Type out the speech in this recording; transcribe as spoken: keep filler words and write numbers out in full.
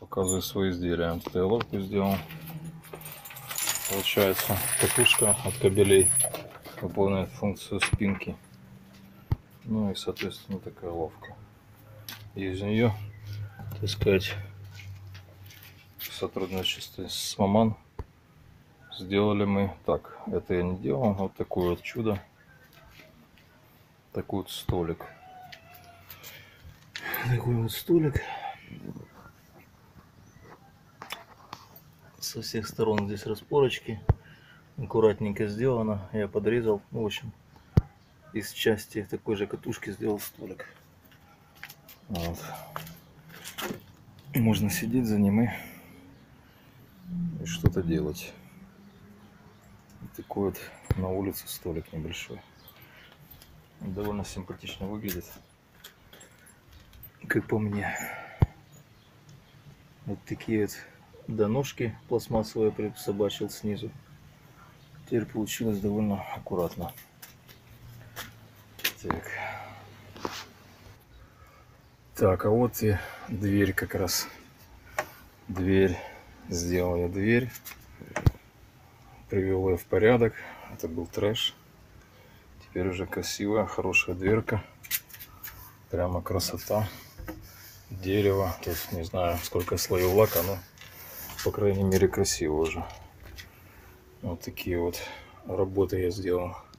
Показываю свои изделия. Вот я лодку сделал. Получается, катушка от кабелей выполняет функцию спинки. Ну и, соответственно, такая ловка. И из нее, так сказать, в сотрудничестве с Маман сделали мы так. Это я не делал. Вот такое вот чудо. Такой вот столик. Такой вот столик. Со всех сторон здесь распорочки. Аккуратненько сделано. Я подрезал. Ну, в общем, из части такой же катушки сделал столик. Вот. Можно сидеть за ним и, и что-то делать. Вот такой вот на улице столик небольшой. Довольно симпатично выглядит, как по мне. Вот такие вот доножки пластмассовые присобачил снизу. Теперь получилось довольно аккуратно. Так. Так, а вот и дверь как раз. Дверь. Сделал я дверь. Привел ее в порядок. Это был трэш. Теперь уже красивая, хорошая дверка. Прямо красота. Дерево. Тут не знаю, сколько слоев лака, но по крайней мере красиво уже. Вот такие вот работы я сделал.